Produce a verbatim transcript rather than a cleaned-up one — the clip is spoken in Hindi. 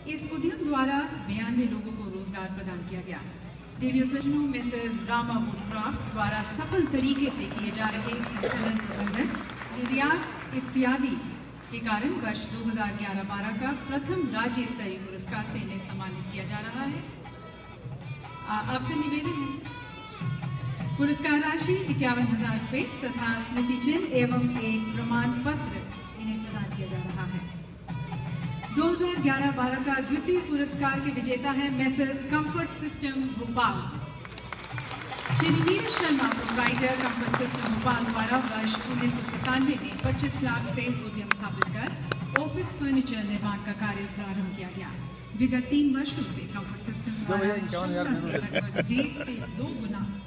इस उद्यम द्वारा बयानवे लोगों को रोजगार प्रदान किया गया। देवी सज्जनों मिसेस रामा वुडक्राफ्ट द्वारा सफल तरीके से किए जा रहे संचालन प्रबंधन, निर्यात इत्यादि के कारण वर्ष दो हज़ार ग्यारह बारह का प्रथम राज्य स्तरीय पुरस्कार से इन्हें सम्मानित किया जा रहा है। आपसे निवेदन है, पुरस्कार राशि इक्यावन हजार रुपये तथा स्मृति चिन्ह एवं एक प्रमाण पत्र इन्हें प्रदान किया जा रहा है। दो हज़ार ग्यारह बारह का द्वितीय पुरस्कार के विजेता है Messrs comfort system Bhopal. Shri Neeraj Sharma proprietor comfort system Bhopal द्वारा वर्ष उन्नीस सौ सत्तानवे में पच्चीस लाख से उद्यम स्थापित कर ऑफिस फर्नीचर निर्माण का कार्य प्रारंभ किया गया। विगत तीन वर्षों से कंफर्ट सिस्टम द्वारा क्षमता से लगभग डेढ़ से दो गुना